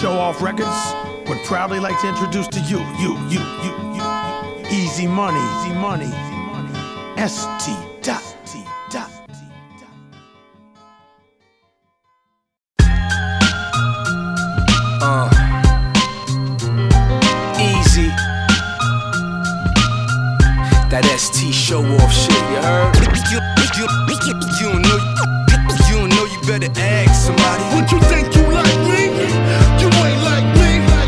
Show Off Records would proudly like to introduce to you, Easy Money, ST. Easy. That ST show off shit, you heard? You know you better ask somebody. What you think you like me? You ain't like me.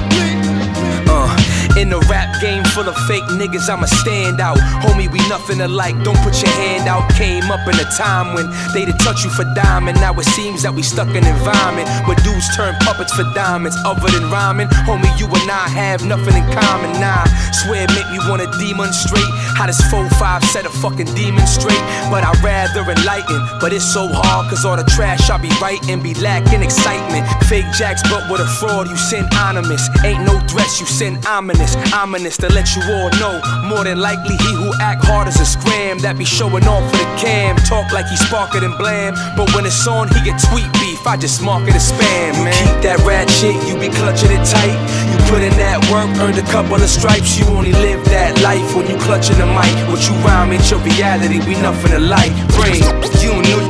In the rap game full of fake niggas, I'm a standout. Homie, we nothing alike, don't put your hand out. Came up in a time when they did touch you for diamond. Now it seems that we stuck in an environment where dudes turn puppets for diamonds. Other than rhyming, homie, you and I have nothing in common. Nah, swear it make me wanna demonstrate how this 4-5 set a fucking demon straight. But I'd rather enlighten, but it's so hard cause all the trash I be writing be lacking excitement. Fake jacks but with a fraud, you send anonymous. Ain't no threats, you send ominous to let you all know. More than likely he who act hard as a scram that be showing off for the cam. Talk like he sparker than blam, but when it's on he get tweet beef, I just mark it as spam. You keep that rat shit, you be clutching it tight. You put in that work, earned a couple of stripes. You only live that life when you clutching the mic. What you rhyme ain't your reality, we nothing alike. Brain, you know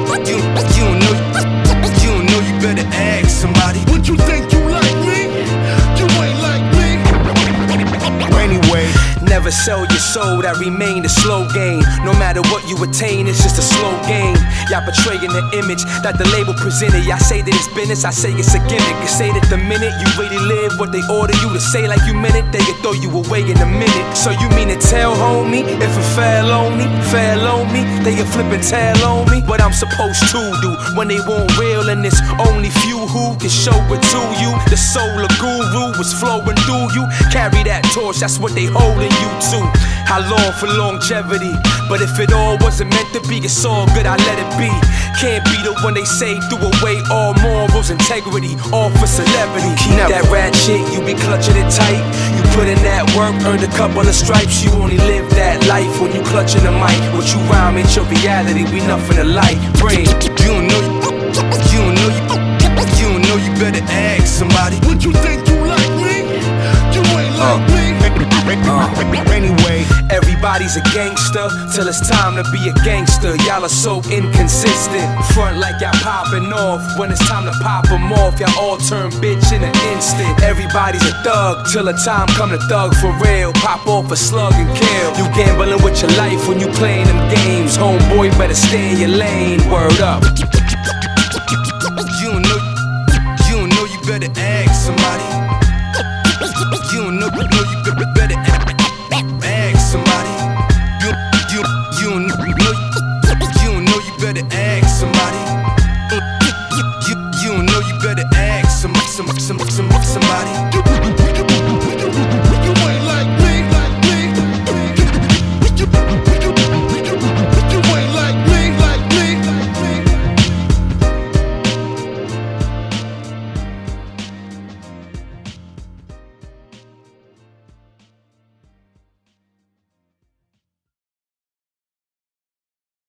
you better ask somebody. What you think you like me? You ain't like me. Anyway, never sell your soul, that remain a slow game. No matter what you attain, it's just a slow game. Y'all portraying the image that the label presented. Y'all say that it's business, I say it's a gimmick. You say that the minute you really live what they order you to say like you meant it, they can throw you away in a minute. So you mean to tell homie, if it fell on me, they can flip and tell on me what I'm supposed to do when they want real, and it's only few who can show it to you. The soul of guru was flowing through you. Carry that torch, that's what they holding you to. How long for longevity? But if it all wasn't meant to be, it's all good, I let it be. Can't be the one they say threw away all morals, integrity, all for celebrity. Keep that rat shit, you be clutching it tight. You put in that work, earned a couple of stripes. You only live that life when you clutching the mic. What you rhyme ain't your reality, we nothing alike. Brain, you know you better ask somebody. What you think you like me? You ain't like me. Anyway, everybody's a gangster till it's time to be a gangster. Y'all are so inconsistent. Front like y'all popping off when it's time to pop them off. Y'all all turn bitch in an instant. Everybody's a thug till the time come to thug for real. Pop off a slug and kill. You gambling with your life when you playing them games. Homeboy, better stay in your lane. Word up.